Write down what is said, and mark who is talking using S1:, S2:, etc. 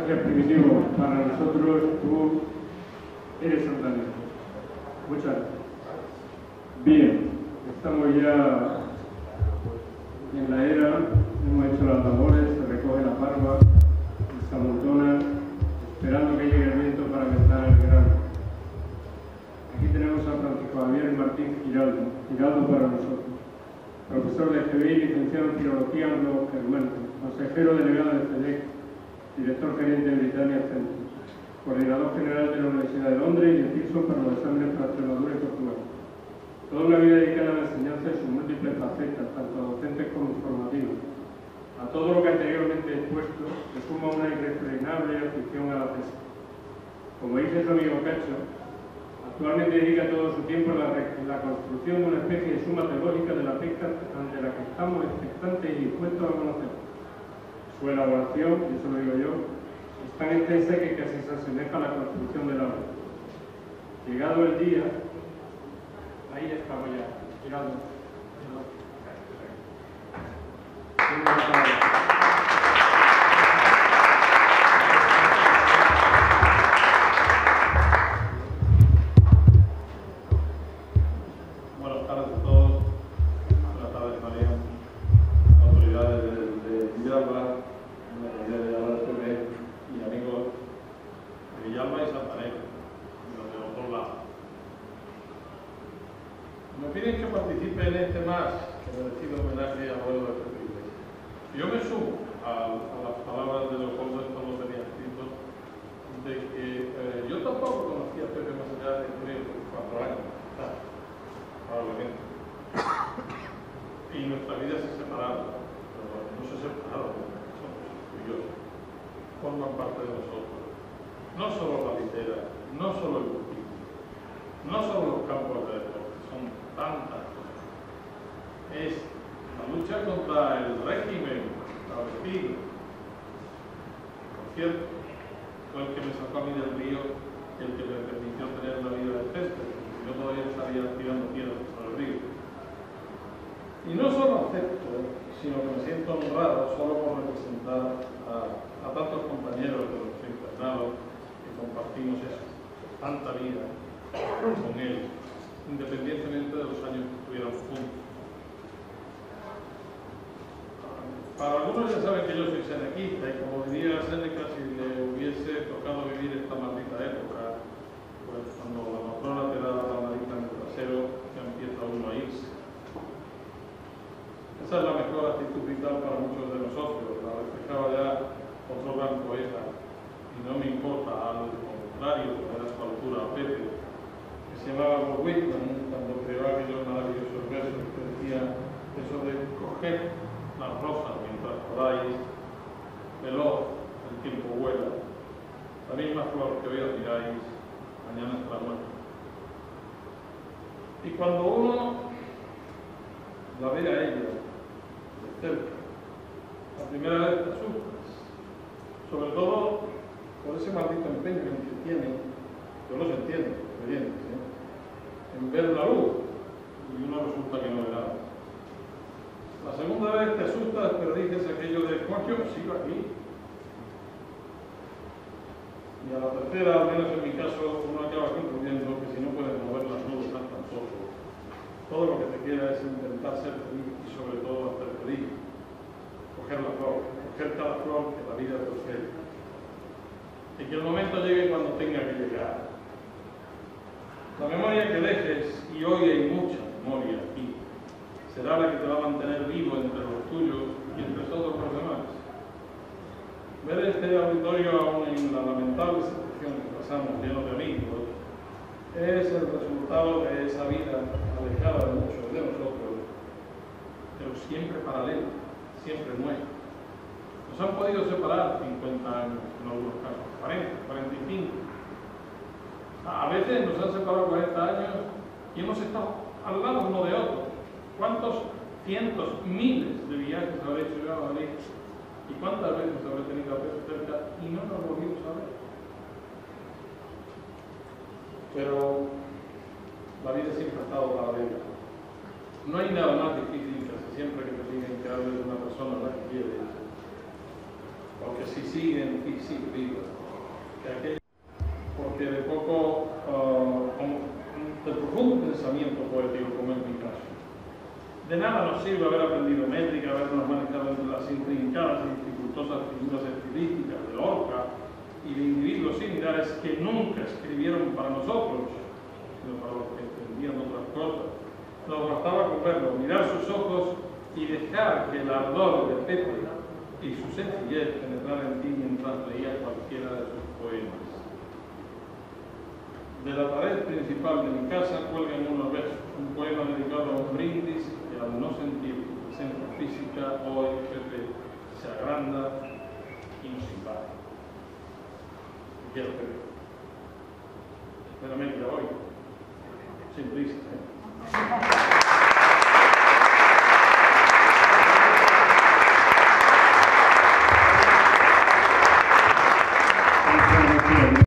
S1: Gracias, Primitivo. Para nosotros tú eres Santander. Muchas gracias. Bien, estamos ya en la era, hemos hecho las labores, se recoge la parva, se amontona, esperando que llegue el viento para cantar el grano. Aquí tenemos a Francisco Javier Martín Giraldo para nosotros, profesor de GBI, licenciado en Filología Anglo-Germánica, consejero delegado de CEDEC, director gerente de Britannia Centre, coordinador general de la Universidad de Londres y de Pearson para los exámenes para Extremadura y Portugal. Toda una vida dedicada a la enseñanza en sus múltiples facetas, tanto docentes como informativas. A todo lo que anteriormente he expuesto, se suma una irrefrenable afición a la pesca. Como dice su amigo Cacho, actualmente dedica todo su tiempo a la construcción de una especie de suma teológica de la pesca ante la que estamos expectantes y dispuestos a conocer. Su elaboración, y eso lo digo yo, es tan extensa que casi se asemeja a la construcción del agua. Llegado el día, ahí estamos ya, llegando.
S2: Buenas tardes a todos. Buenas tardes, María. Autoridades de Villalba, de la RTV y amigos de Villalba y Santanero, de los otros lados. Me piden que participe en este más que merecido homenaje a Abuelo de Pedro Iglesias. Yo me sumo a las palabras de Leopoldo, esto lo tenía escrito, de que yo tampoco conocía a Pepe más allá de 4 años, probablemente. Y nuestras vidas se separaron, pero no se separaron, son curiosos, forman parte de nosotros. No solo la litera, no solo el cultivo, no solo los campos de deporte, son tantas cosas. Es la lucha contra el régimen establecido. Por cierto, fue el que me sacó a mí del río y el que me permitió tener la vida de pesca. Yo todavía estaría tirando piedras por el río. Y no solo acepto, sino que me siento honrado solo por representar a tantos compañeros de los internados que compartimos eso, tanta vida con él, independientemente de los años que estuviéramos juntos. Para algunos ya saben que yo soy senequista y como diría Séneca, si le hubiese tocado vivir esta maldita época, pues cuando la matrona te da la nariz en el trasero, ya empieza uno a irse. Esa es la mejor actitud vital para muchos de nosotros, la reflejaba ya otro gran poeta, y no me importa, al contrario, de a su altura, a Pepe, que se llamaba Walt Whitman, cuando creó aquellos maravillosos versos que decía eso de coger las rosas mientras podáis, veloz, el tiempo vuela, la misma flor que hoy admiráis, mañana estará muerta. Y cuando uno la ve a ella de cerca, la primera vez te asustas, sobre todo por ese maldito empeño que tiene, yo los entiendo, creyentes, en ver la luz, y uno resulta que no ve nada. La segunda vez te asustas, pero dices aquello de coño, sigo aquí. Y a la tercera, al menos en mi caso, uno acaba concluyendo que si no puedes mover las nubes tampoco, todo lo que te queda es intentar ser feliz y sobre todo hacer feliz. Coger la flor, coger cada flor que la vida te ofrece. Y que el momento llegue cuando tenga que llegar. La memoria que dejes, y hoy hay mucha memoria aquí, será la que te va a mantener vivo entre los tuyos y entre todos los demás. Ver este auditorio aún en la lamentable situación que pasamos lleno de amigos es el resultado de esa vida alejada de muchos de nosotros, pero siempre paralela, siempre nueva. Nos han podido separar 50 años en algunos casos, 40, 45. A veces nos han separado 40 años y hemos estado al lado uno de otro. ¿Cuántos cientos, miles de viajes habré hecho yo a Madrid? ¿Y cuántas veces habré tenido a Pedro cerca y no nos volvimos a ver? Pero la vida siempre ha estado paralela. No hay nada más difícil que siempre que te digan que hables de una persona a la que quieres. Porque si siguen vivas. Porque de poco, de profundo pensamiento poético, como en mi caso. De nada nos sirve haber aprendido métrica, habernos manejado entre las intrincadas y dificultosas figuras estilísticas de Lorca y de individuos similares que nunca escribieron para nosotros, sino para los que entendían otras cosas. Nos bastaba con verlo, mirar sus ojos y dejar que el ardor de Pepe y su sencillez penetrara en ti mientras leía cualquiera de sus poemas. De la pared principal de mi casa cuelgan unos versos, un poema dedicado a un brindis que al no sentir tu presencia física, hoy Pepe se agranda y nos invade. Quiero Pepe. Espérame que hoy, sin prisa, ¿eh?